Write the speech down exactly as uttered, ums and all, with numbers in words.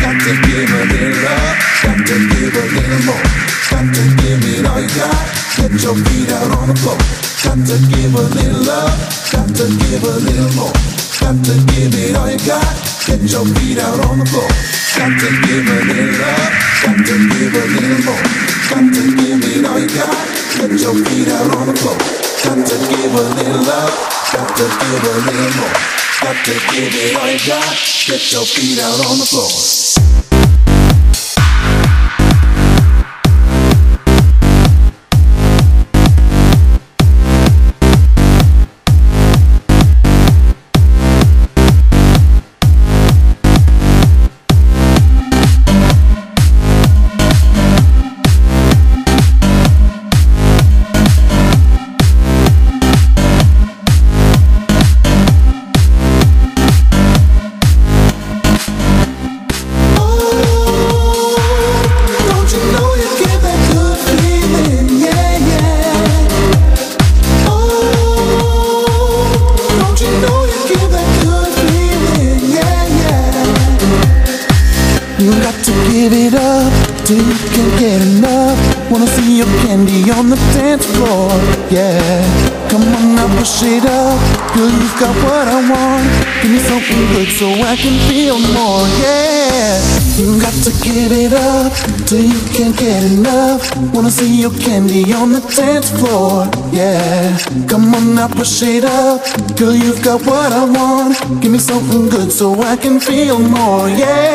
got to give a little love, got to give a little more. Got to give it all you got, get your feet out on the floor. Got to give a little love, got to give a little more. Got to give it all you got, get your feet out on the floor. Got to give a little love, got to give a little more. Got to give it all you got, get your feet out on the floor. Got to give a little love, got to give a little more. Got to give it all you got, get your feet out on the floor. You got to give it up till you can't get enough. Wanna see your candy on the dance floor, yeah. Come on now, push it up, girl, you've got what I want. Give me something good so I can feel more, yeah. You got to give it up till you can't get enough. Wanna see your candy on the dance floor, yeah. Come on now, push it up, girl, you've got what I want. Give me something good so I can feel more, yeah.